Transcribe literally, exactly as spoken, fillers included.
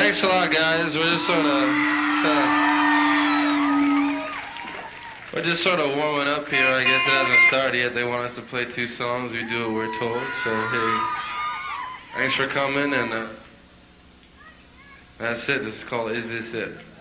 Thanks a lot, guys. We're just sort of, uh, we're just sort of warming up here. I guess it hasn't started yet. They want us to play two songs. We do what we're told. So hey, thanks for coming, and uh, that's it. This is called "Is This It."